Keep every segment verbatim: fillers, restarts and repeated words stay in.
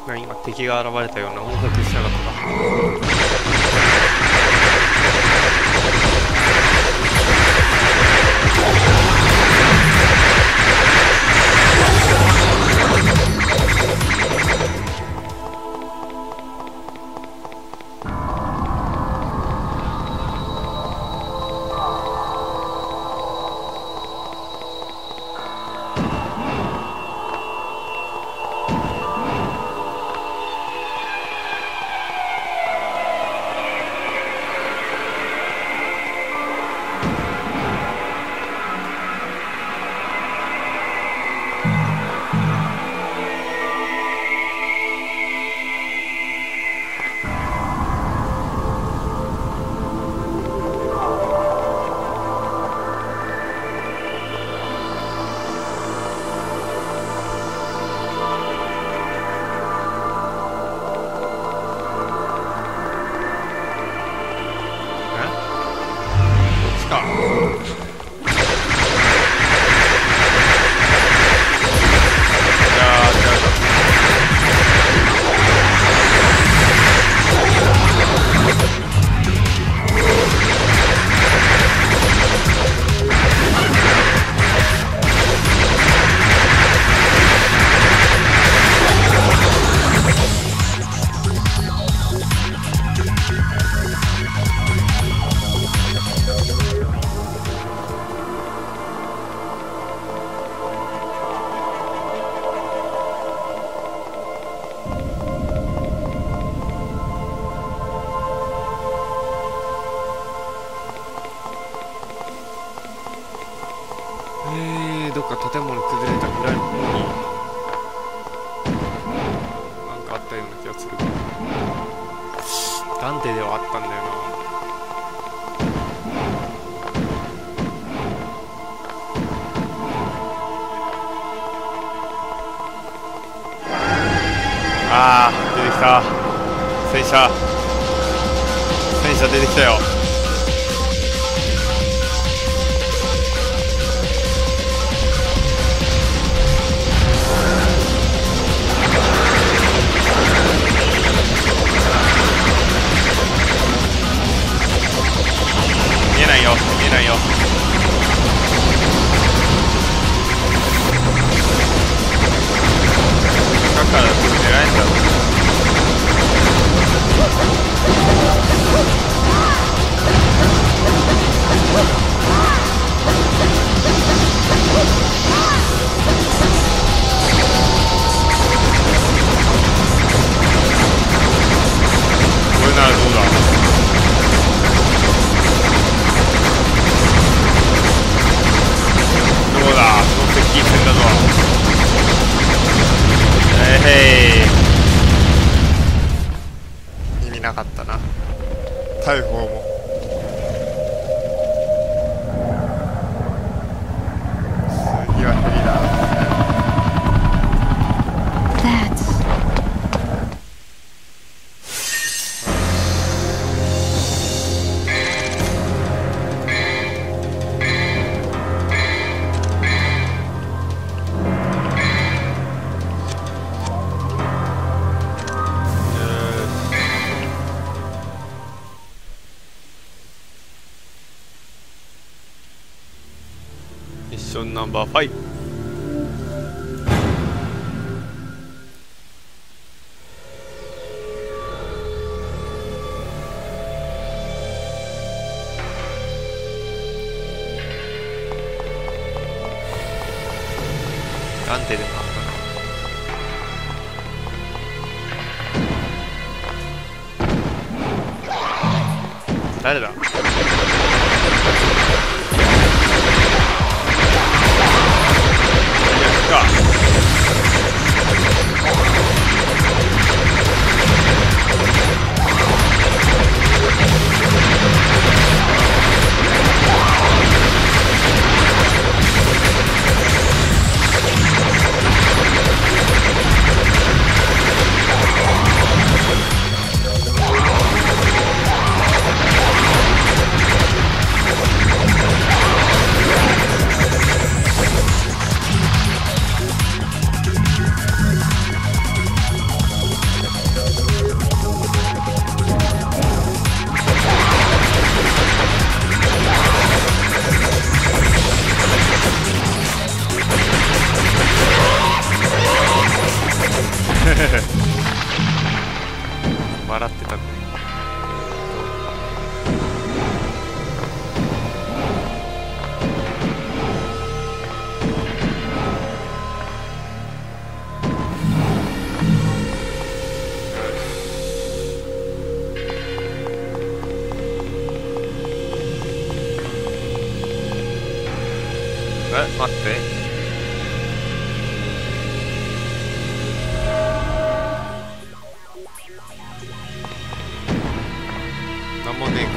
な、今敵が現れたような音楽しなかったか。どっか建物崩れたぐらいの方になんかあったような気がする。ダンテではあったんだよな。あー、出てきた。戦車戦車出てきたよ。見えないよ、見えないよ。中から狙えんだろう。これならどうだ。どうだ、その接近戦だぞ。えへい、意味なかったな、大砲も。次はヘリだ。ミッションナンバーファイブ。ダンテでもあったな。誰だ。 笑ってたんだよ。え、待って。なんもねえか。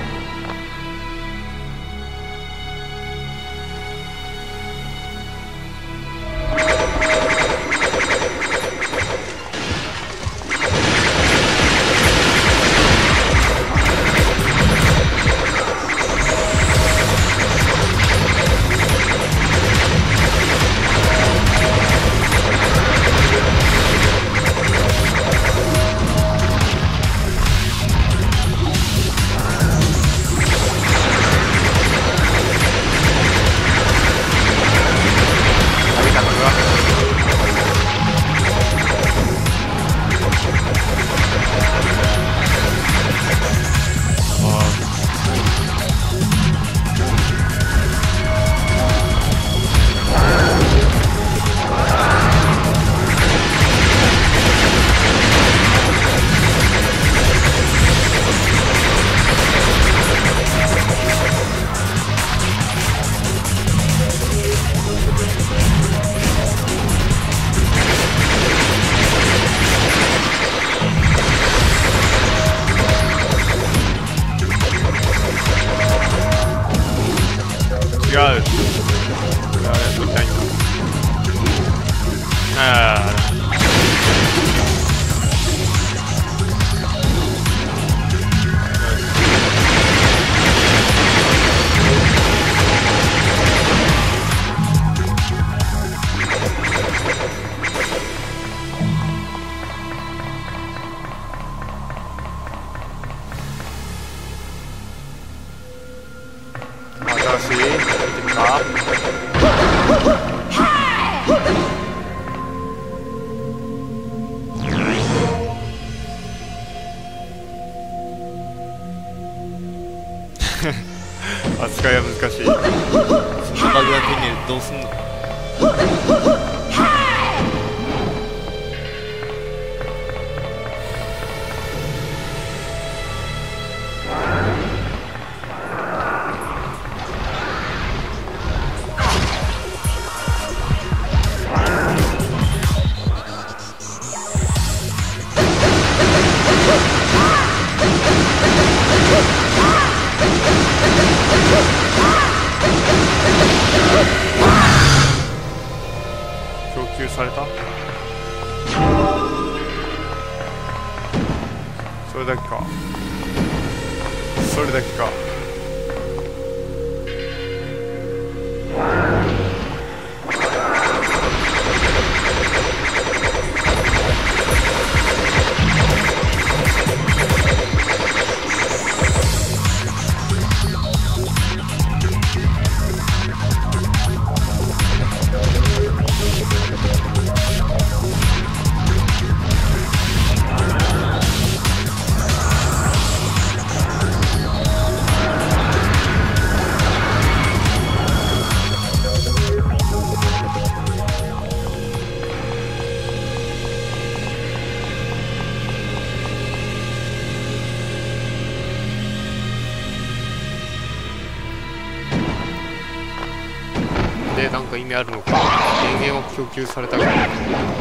違う。あれ取りたいんだ。ああ。新しい見てみた。扱いは難しい。そのバグが手に入れてどうすんの。供給された。それだけか。それだけか。で、なんか意味あるのか。電源は供給されたけど。